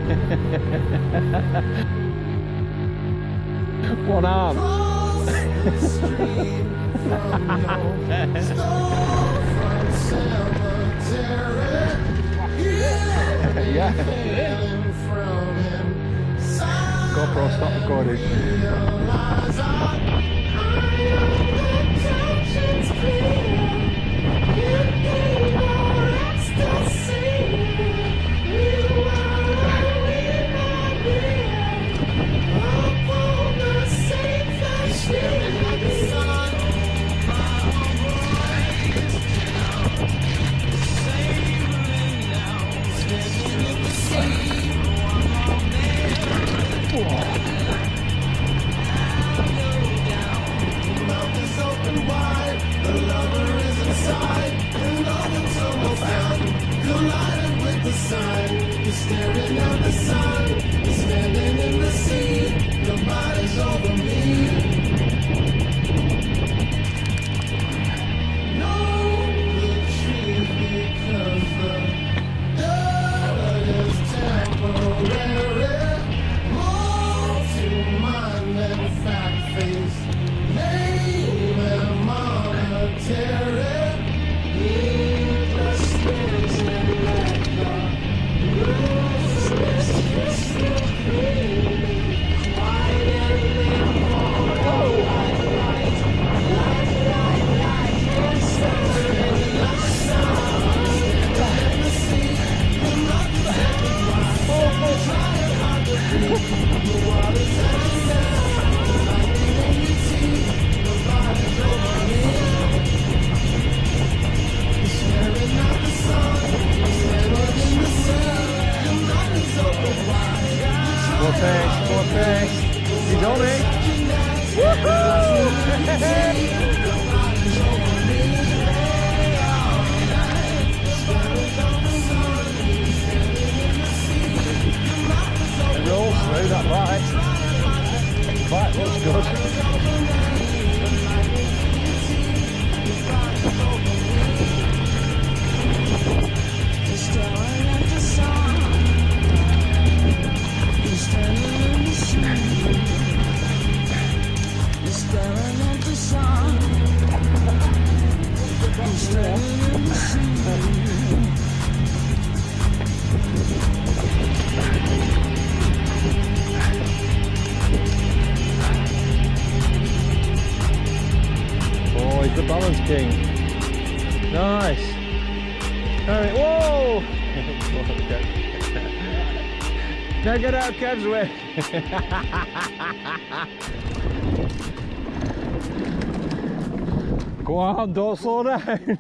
One arm. Yeah. GoPro, stop recording. He's on it. Woohoo! It rolls through that light. Light looks good. Oh, he's the balance king. Nice. Alright, whoa! Now get out of Kev's way. Go on, don't slow down.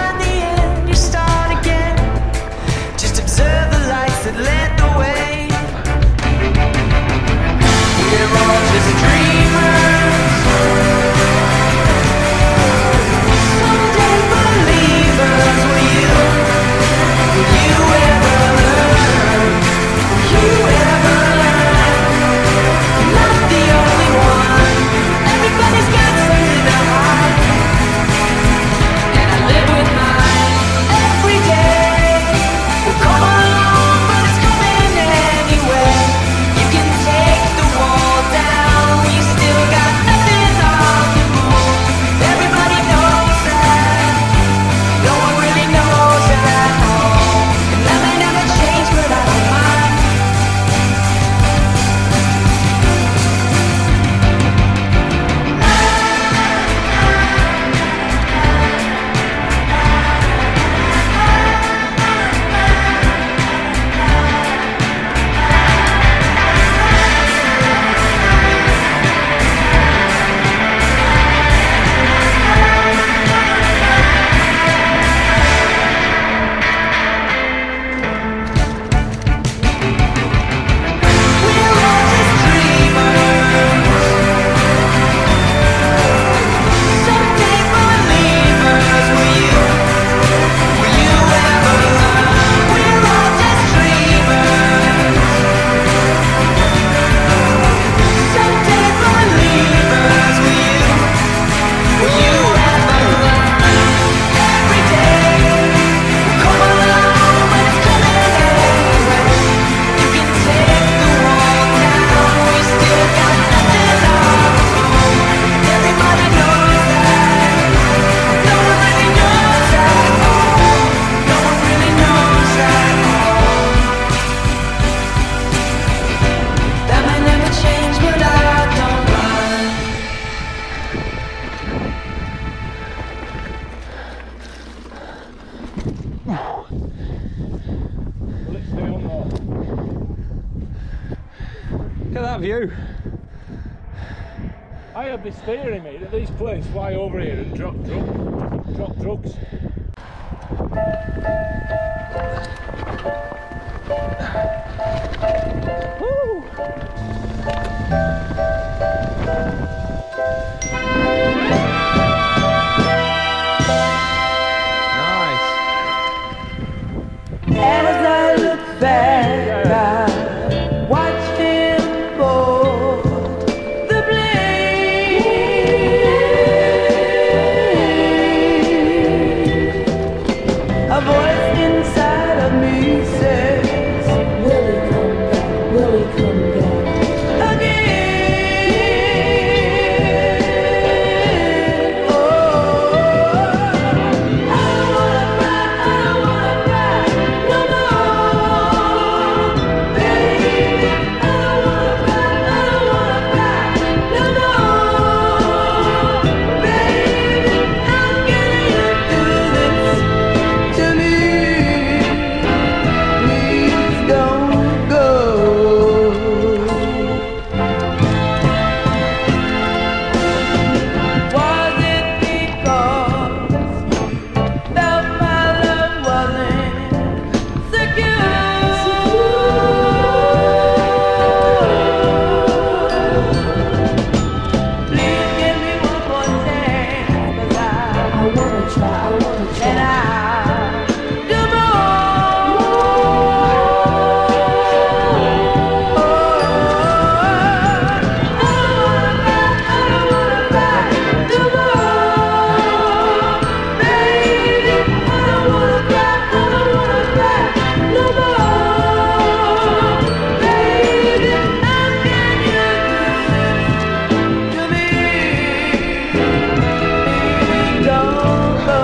That led the way. Look at that view. I have this theory, mate, that these planes fly over here and drop drugs. Woo! Nice. As I look back, I watch him board the blade. A voice inside of me says, will he come back? Will he come back again? Oh, I don't wanna cry, I don't wanna cry no more, baby. I don't wanna cry, I don't wanna cry no more, baby. I'm getting used to this. To me, please don't go. Was it because felt my love wasn't secure? Please give me one more chance, 'cause I wanna try, and I'll do more. I don't wanna cry no more, baby. I don't wanna cry no more, baby. I'm getting used to me. Don't go.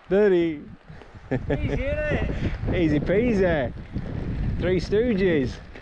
Easy peasy. Three Stooges.